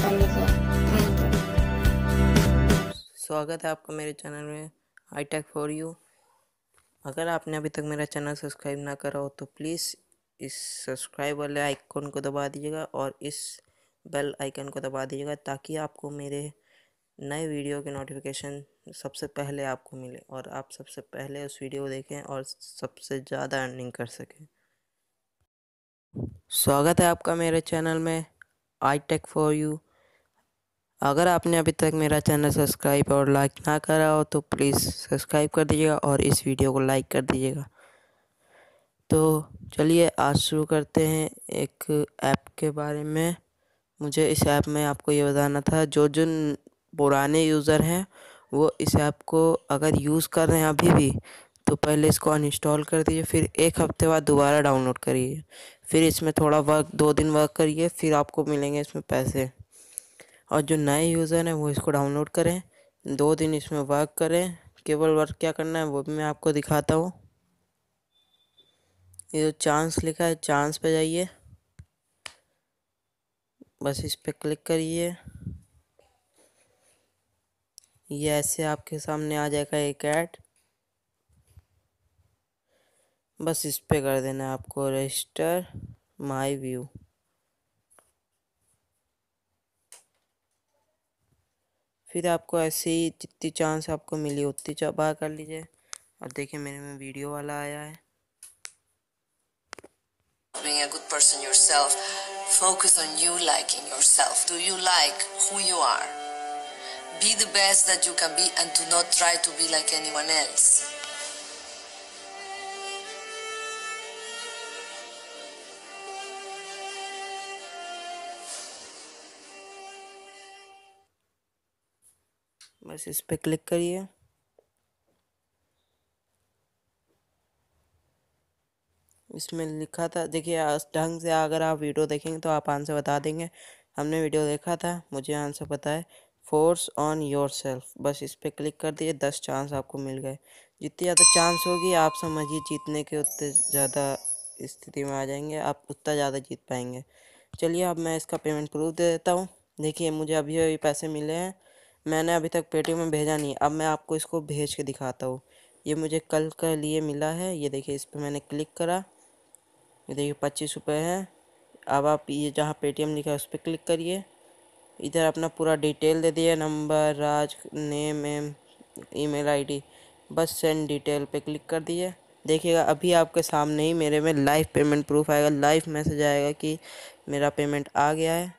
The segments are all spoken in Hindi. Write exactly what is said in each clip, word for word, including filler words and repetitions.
कर लीजिए। Thank you. स्वागत है आपका मेरे चैनल में आई टेक फॉर यू। अगर आपने अभी तक मेरा चैनल सब्सक्राइब ना करा हो तो प्लीज़ इस सब्सक्राइब वाले आइकन को दबा दीजिएगा और इस बेल आइकन को दबा दीजिएगा ताकि आपको मेरे नए वीडियो के नोटिफिकेशन सबसे पहले आपको मिले और आप सबसे पहले उस वीडियो को देखें और सबसे ज़्यादा अर्निंग कर सकें। स्वागत है आपका मेरे चैनल में आई टेक फॉर यू। अगर आपने अभी तक मेरा चैनल सब्सक्राइब और लाइक ना करा हो तो प्लीज़ सब्सक्राइब कर दीजिएगा और इस वीडियो को लाइक कर दीजिएगा। तो चलिए आज शुरू करते हैं एक ऐप के बारे में। मुझे इस ऐप में आपको ये बताना था, जो जो पुराने यूज़र हैं वो इस ऐप को अगर यूज़ कर रहे हैं अभी भी तो पहले इसको अनइंस्टॉल कर दीजिए, फिर एक हफ्ते बाद दोबारा डाउनलोड करिए, फिर इसमें थोड़ा वर्क दो दिन वर्क करिए, फिर आपको मिलेंगे इसमें पैसे। और जो नए यूज़र हैं वो इसको डाउनलोड करें, दो दिन इसमें वर्क करें। केवल वर्क क्या करना है वो भी मैं आपको दिखाता हूँ। ये जो चांस लिखा है चांस पे जाइए, बस इस पे क्लिक करिए। ये ऐसे आपके सामने आ जाएगा एक ऐड, बस इस पे कर देना है आपको रजिस्टर माई व्यू। फिर आपको ऐसे ही जितनी चांस आपको मिली उतनी चबा कर लीजिए। और देखिए मेरे में वीडियो वाला आया है। Being a good person yourself, focus on you liking yourself. Do you like who you are? Be the best that you can be and do not try to be like anyone else. बस इस पे क्लिक करिए। इसमें लिखा था, देखिए ढंग से अगर आप वीडियो देखेंगे तो आप आंसर बता देंगे। हमने वीडियो देखा था, मुझे आंसर पता है। फोर्स ऑन योर सेल्फ, बस इस पर क्लिक कर दिए, दस चांस आपको मिल गए। जितनी ज़्यादा चांस होगी आप समझिए जीतने के उतने ज़्यादा स्थिति में आ जाएंगे, आप उतना ज़्यादा जीत पाएंगे। चलिए अब मैं इसका पेमेंट प्रूफ दे देता हूँ। देखिए मुझे अभी अभी पैसे मिले हैं, मैंने अभी तक पेटीएम में भेजा नहीं। अब मैं आपको इसको भेज के दिखाता हूँ। ये मुझे कल के लिए मिला है, ये देखिए इस पर मैंने क्लिक करा, ये देखिए पच्चीस रुपये है। अब आप ये जहाँ पेटीएम लिखा है उस पर क्लिक करिए, इधर अपना पूरा डिटेल दे दिए, नंबर, राज, नेम एम, ईमेल आईडी, बस सेंड डिटेल पे क्लिक कर दिए। देखिएगा अभी आपके सामने ही मेरे में लाइव पेमेंट प्रूफ आएगा, लाइव मैसेज आएगा कि मेरा पेमेंट आ गया है।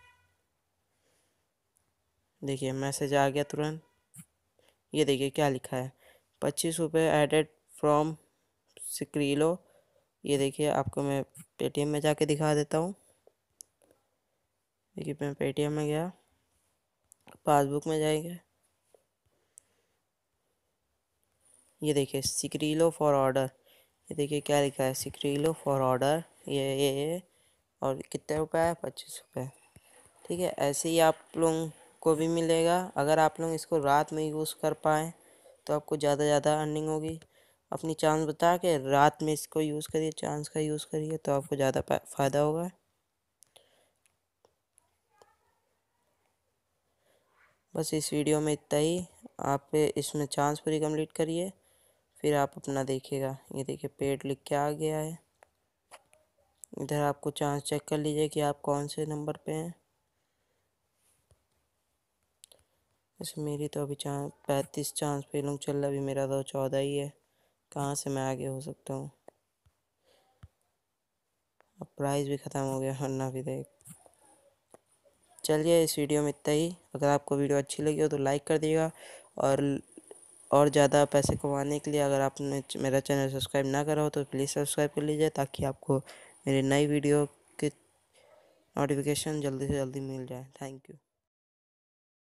देखिए मैसेज आ गया तुरंत। ये देखिए क्या लिखा है, पच्चीस रुपये एडेड फ्रॉम स्क्रीलो। ये देखिए आपको मैं पेटीएम में जाके दिखा देता हूँ। देखिए मैं पेटीएम में गया, पासबुक में जाएंगे, ये देखिए सिक्रीलो फॉर ऑर्डर। ये देखिए क्या लिखा है, सिक्रीलो फॉर ऑर्डर, ये ये ये और कितने रुपए है, पच्चीस रुपये। ठीक है, ऐसे ही आप लोगों को भी मिलेगा। अगर आप लोग इसको रात में यूज़ कर पाएँ तो आपको ज़्यादा ज़्यादा अर्निंग होगी। अपनी चांस बता के रात में इसको यूज़ करिए, चांस का यूज़ करिए तो आपको ज़्यादा फ़ायदा होगा। बस इस वीडियो में इतना ही। आप इसमें चांस पूरी कंप्लीट करिए, फिर आप अपना देखिएगा। ये देखिए पेड लिख के आ गया है, इधर आपको चांस चेक कर लीजिए कि आप कौन से नंबर पे हैं। जैसे मेरी तो अभी चांस पैंतीस चांस पे लोग चल रहा है, अभी मेरा तो चौदह ही है, कहाँ से मैं आगे हो सकता हूँ। अब प्राइस भी ख़त्म हो गया, वरना भी देख। चलिए इस वीडियो में इतना ही। अगर आपको वीडियो अच्छी लगी हो तो लाइक कर दीजिएगा, और और ज़्यादा पैसे कमाने के लिए अगर आपने मेरा चैनल सब्सक्राइब ना करा हो तो प्लीज़ सब्सक्राइब कर लीजिए ताकि आपको मेरी नई वीडियो की नोटिफिकेशन जल्दी से जल्दी मिल जाए। Thank you.